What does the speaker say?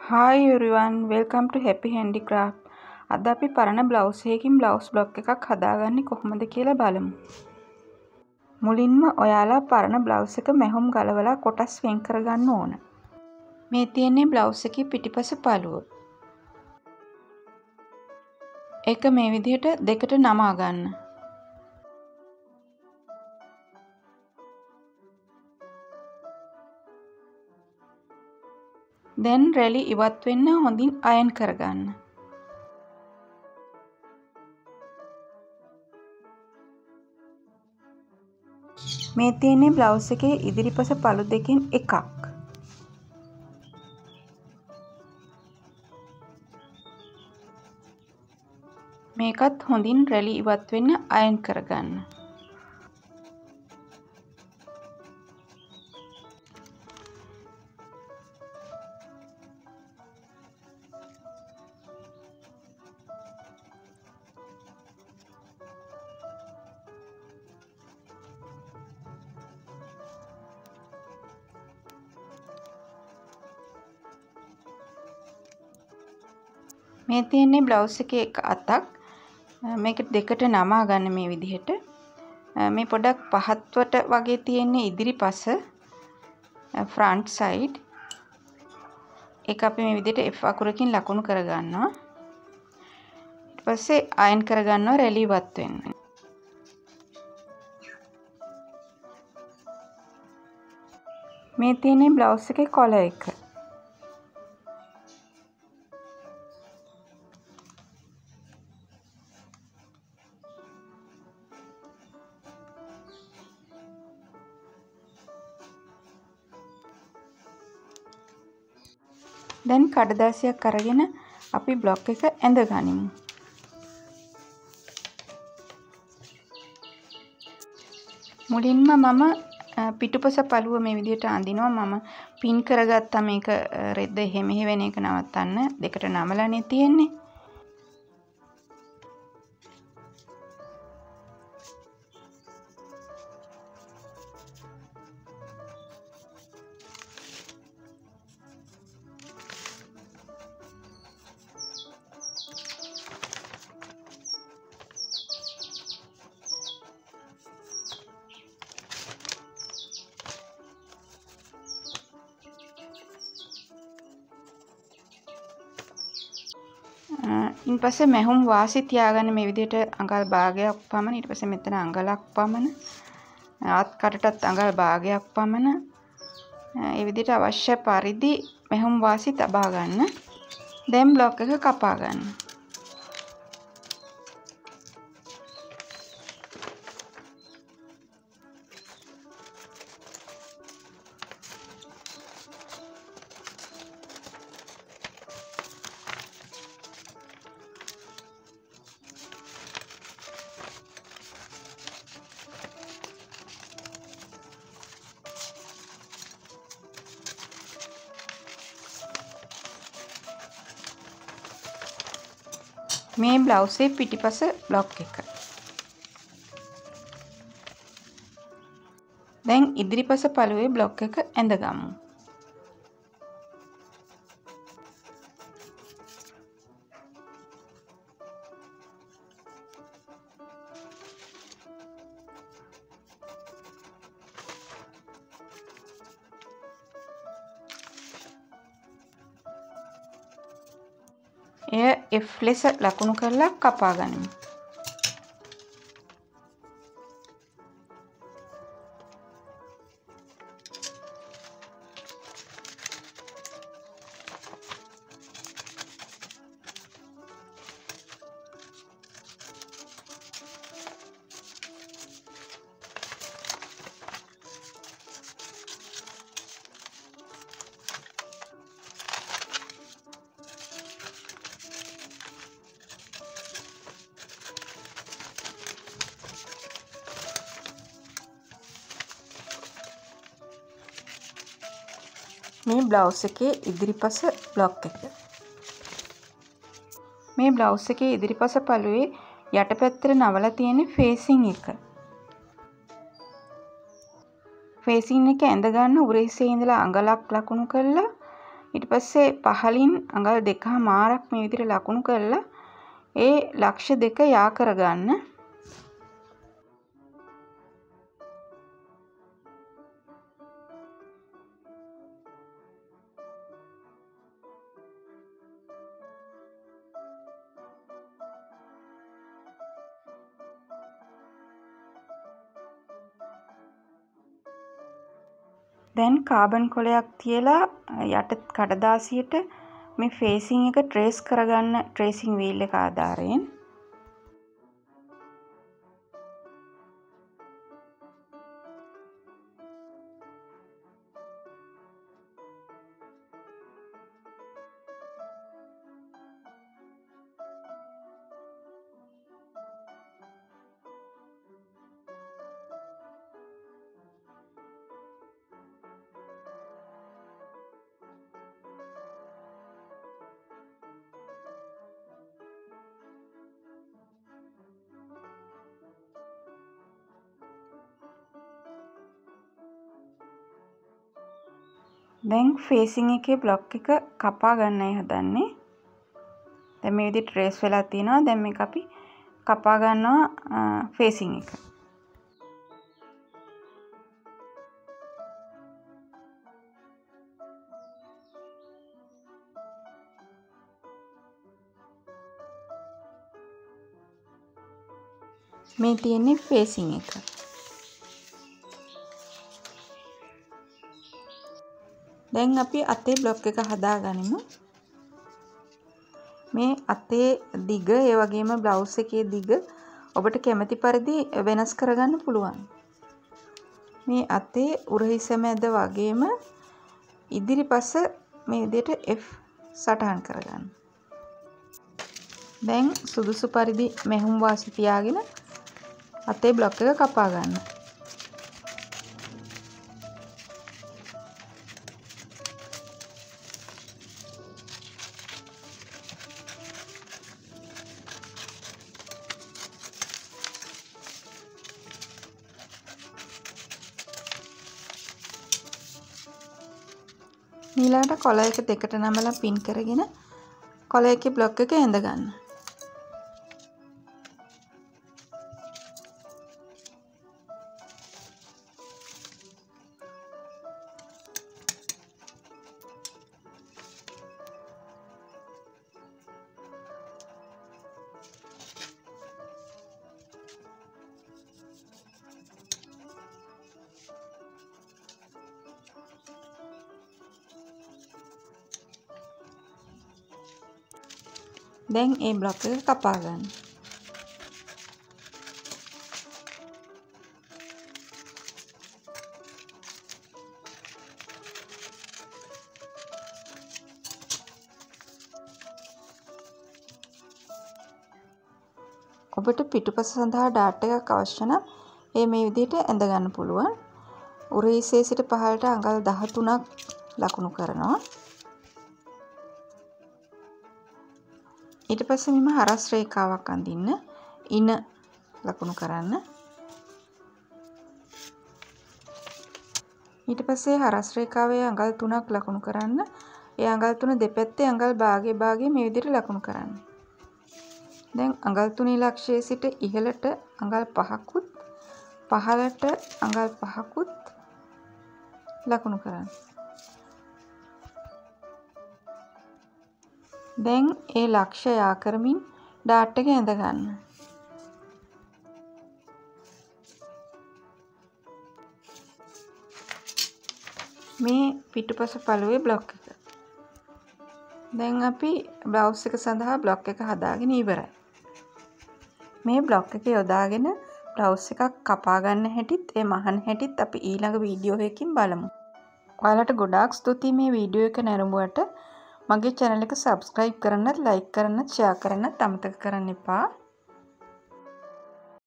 Hi everyone, welcome to Happy Handicraft. අද අපි පරණ බ්ලවුස් එකකින් බ්ලවුස් බ්ලොක් එකක් හදාගන්නේ කොහොමද කියලා බලමු. මුලින්ම ඔයාලා පරණ බ්ලවුස් එක මැහුම් ගලවලා කොටස් වෙන් කරගන්න ඕන. මේ තියෙන්නේ බ්ලවුස් එකේ පිටිපස පළුව. ඒක මේ විදිහට දෙකට නමා ගන්න. දැන් රැලි ඉවත් වෙන්න හොඳින් අයන් කරගන්න. මේ තියෙන්නේ බ්ලවුස් එකේ ඉදිරිපස පළු දෙකෙන් එකක්. මේකත් හොඳින් රැලි ඉවත් වෙන්න අයන් කරගන්න. මේ තියෙන්නේ බ්ලවුස් එකේ එක අතක්. මේක දෙකට නමා ගන්න මේ විදිහට. මේ පොඩක් පහත්වට වගේ තියෙන්නේ ඉදිරිපස front side. ඒක අපි මේ විදිහට F අකුරකින් ලකුණු කරගන්නවා. ඊට පස්සේ අයන් කරගන්නවා රැලි ඉවත් වෙන්න. මේ තියෙන්නේ බ්ලවුස් එකේ කොලර් එක. දැන් කඩදාසියක් අරගෙන අපි බ්ලොක් එක ඇඳ ගනිමු. මුලින්ම මම පිටුපස පළුව මේ විදිහට අඳිනවා. මම පින් කරගත්තා මේක රෙද්ද එහෙ මෙහෙ වෙන එක නවත්තන්න. දෙකට නමලානේ තියෙන්නේ. ඉන් පස්සේ මැහුම් වාසි තියාගන්න මේ විදිහට අඟල් භාගයක් පමණ. ඊට පස්සේ මෙතන අඟලක් පමණ. අත් කටටත් අඟල් භාගයක් පමණ. මේ විදිහට අවශ්‍ය පරිදි මැහුම් වාසි තබා ගන්න. දැන් බ්ලොක් එක කපා ගන්න. මේ බ්ලවුස් එකේ පිටිපස බ්ලොක් එක. දැන් ඉදිරිපස පළුවේ බ්ලොක් එක ඇඳගමු. එය F ලෙස ලකුණු කරලා කපා ගනිමු. මේ බ්ලවුස් එකේ ඉදිරිපස බ්ලොක් එක. මේ බ්ලවුස් එකේ ඉදිරිපස පළුවේ යටපැත්තට නවලා තියෙන ෆේසින් එක. ෆේසින් එක ඇඳ ගන්න උරහිසේ ඉඳලා අඟලක් ලකුණු කරලා ඊට පස්සේ පහලින් අඟල් 2මාරක් මේ විදිහට ලකුණු කරලා ඒ ලක්ෂ දෙක යා කරගන්න. දැන් කාබන් කොලයක් තියලා යට කඩදාසියට මේ ෆේසින් එක ට්‍රේස් කරගන්න ට්‍රේසින් වීල් එක ආධාරයෙන්. දැන් ෆේසින් එකේ බ්ලොක් එක කපා ගන්නයි හදන්නේ. දැන් මේ විදිහට ට්‍රේස් වෙලා තියෙනවා. දැන් මේක අපි කපා ගන්නවා ෆේසින් එක. මේ තියෙන්නේ ෆේසින් එක. දැන් අපි අතේ බ්ලොක් එක හදාගනිමු. මේ අතේ දිග ඒ වගේම බ්ලවුස් එකේ දිග ඔබට කැමති පරිදි වෙනස් කරගන්න පුළුවන්. මේ අතේ උරහිස මැද වගේම ඉදිරිපස මේ විදිහට F සටහන් කරගන්න. දැන් සුදුසු පරිදි මෙහුම් වාසි තියාගෙන අතේ බ්ලොක් එක කපා ගන්න. ඊළඟට කොළ එක දෙකට නමලා පින් කරගෙන කොළ එකේ බ්ලොක් එක ඇඳ ගන්න. දැන් මේ බ්ලොක් එක කපා ගන්න. ඔබට පිටුපස සඳහා ඩාට් එකක් අවශ්‍ය නම් මේ විදිහට ඇඳ ගන්න පුළුවන්. උරහිසේ සිට පහළට අඟල් 13ක් ලකුණු කරනවා. ඊට පස්සේ මෙම හරස් රේඛාවක් අඳින්න ඉන ලකුණු කරන්න. ඊට පස්සේ හරස් රේඛාවේ අඟල් 3ක් ලකුණු කරන්න. ඒ අඟල් 3 දෙපැත්තේ අඟල් භාගයේ මේ විදිහට ලකුණු කරන්න. දැන් අඟල් 3 ඉලක්ෂයේ සිට ඉහළට අඟල් 5කුත් පහළට අඟල් 5කුත් ලකුණු කරන්න. දැන් ඒ ලක්ෂ්‍ය යා කරමින් ඩාට් එක ඇඳ ගන්න. මේ පිටුපස පළුවේ බ්ලොක් එක. දැන් අපි බ්ලවුස් එක සඳහා බ්ලොක් එක හදාගෙන ඉවරයි. මේ බ්ලොක් එක යොදාගෙන බ්ලවුස් එකක් කපා ගන්න හැටිත් ඒ මහන හැටිත් අපි ඊළඟ වීඩියෝ එකකින් බලමු. ඔයාලට ගොඩාක් ස්තුතියි මේ වීඩියෝ එක නැරඹුවට. මගේ channel එක subscribe කරන්නත්, like කරන්නත්, share කරන්නත් අමතක කරන්න එපා.